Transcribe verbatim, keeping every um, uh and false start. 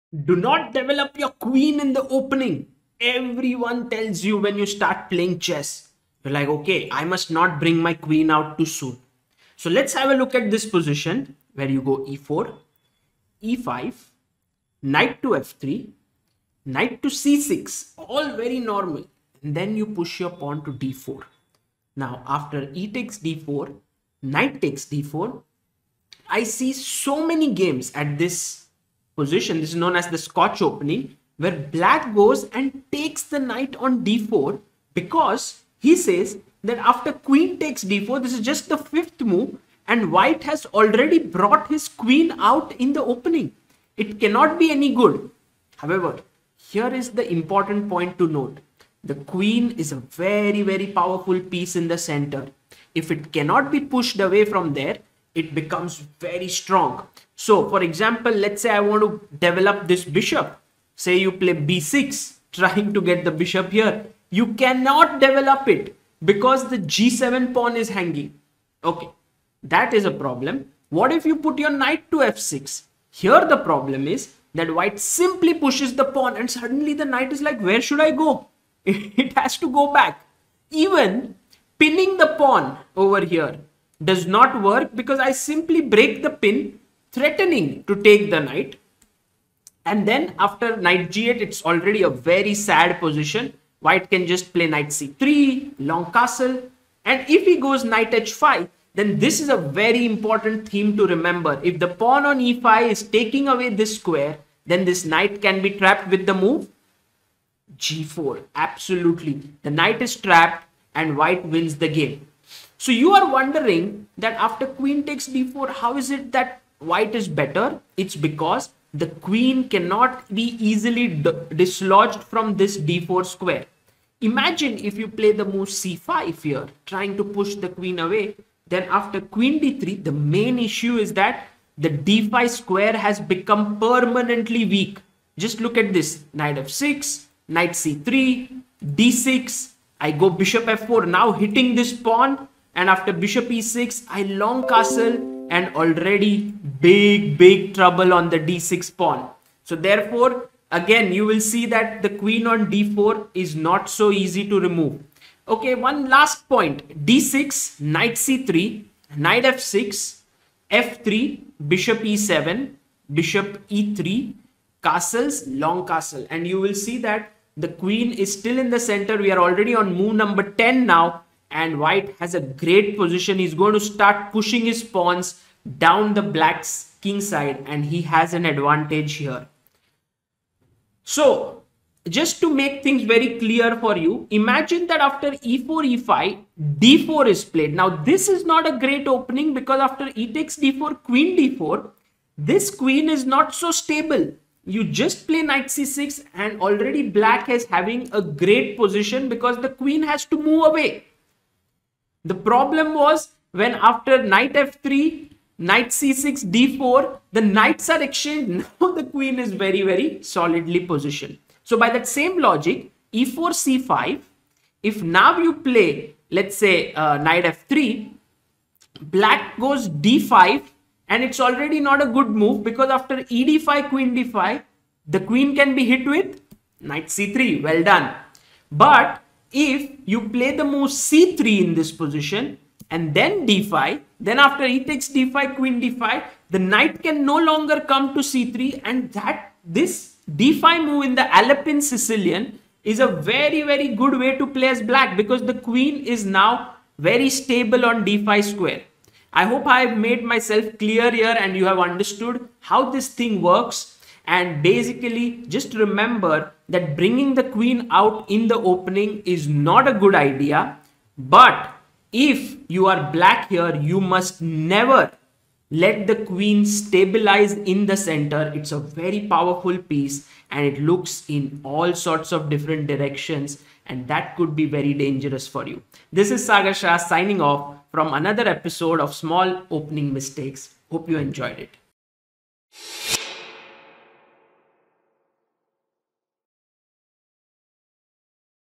Do not develop your queen in the opening. Everyone tells you when you start playing chess. You're like, okay, I must not bring my queen out too soon. So let's have a look at this position where you go e four, e five, knight to f three, knight to c six, all very normal. And then you push your pawn to d four. Now, after e takes d four, knight takes d four, I see so many games at this position. This is known as the Scotch opening, where black goes and takes the knight on d four because he says that after queen takes d four, this is just the fifth move, and white has already brought his queen out in the opening. It cannot be any good. However, here is the important point to note. The queen is a very, very powerful piece in the center. If it cannot be pushed away from there, it becomes very strong. So, for example, let's say I want to develop this bishop. Say you play b six, trying to get the bishop here. You cannot develop it because the g seven pawn is hanging. Okay, that is a problem. What if you put your knight to f six? Here the problem is that white simply pushes the pawn and suddenly the knight is like, where should I go? It has to go back. Even pinning the pawn over here does not work because I simply break the pin, threatening to take the knight. And then after knight g eight, it's already a very sad position. White can just play knight c three, long castle. And if he goes knight h five, then this is a very important theme to remember. If the pawn on e five is taking away this square, then this knight can be trapped with the move g four. Absolutely. The knight is trapped and white wins the game. So you are wondering that after queen takes d four, how is it that white is better? It's because the queen cannot be easily dislodged from this d four square. Imagine if you play the move c five here, trying to push the queen away. Then after queen d three, the main issue is that the d five square has become permanently weak. Just look at this. Knight f six, knight c three, d six. I go bishop f four, now hitting this pawn. And after bishop e six, I long castle and already big, big trouble on the d six pawn. So therefore, again, you will see that the queen on d four is not so easy to remove. Okay, one last point. d six, knight c three, knight f six, f three, bishop e seven, bishop e three, castles, long castle. And you will see that the queen is still in the center. We are already on move number ten now. And white has a great position. He's going to start pushing his pawns down the black's king side, and he has an advantage here. So just to make things very clear for you, imagine that after e four, e five, d four is played. Now this is not a great opening because after e takes d four, queen d four, this queen is not so stable. You just play knight c six and already black is having a great position because the queen has to move away. The problem was when after knight f three, knight c six, d four, the knights are exchanged. Now the queen is very, very solidly positioned. So by that same logic, e four, c five, if now you play, let's say uh, knight f three, black goes d five, and it's already not a good move because after e d five, queen d five, the queen can be hit with knight c three. Well done. But if you play the move c three in this position and then d five, then after e takes d five, queen d five, the knight can no longer come to c three, and that this d five move in the Alpine Sicilian is a very, very good way to play as black because the queen is now very stable on d five square. I hope I have made myself clear here and you have understood how this thing works. And basically, just remember that bringing the queen out in the opening is not a good idea. But if you are black here, you must never let the queen stabilize in the center. It's a very powerful piece and it looks in all sorts of different directions. And that could be very dangerous for you. This is Sagar Shah signing off from another episode of Small Opening Mistakes. Hope you enjoyed it.